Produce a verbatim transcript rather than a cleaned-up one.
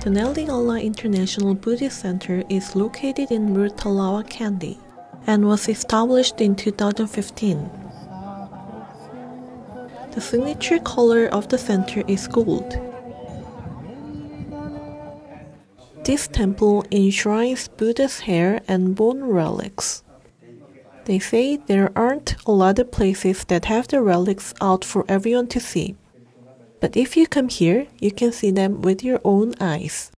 The Nelliala International Buddhist Center is located in Murtalawa Kandy and was established in two thousand fifteen. The signature color of the center is gold. This temple enshrines Buddha's hair and bone relics. They say there aren't a lot of places that have the relics out for everyone to see. But if you come here, you can see them with your own eyes.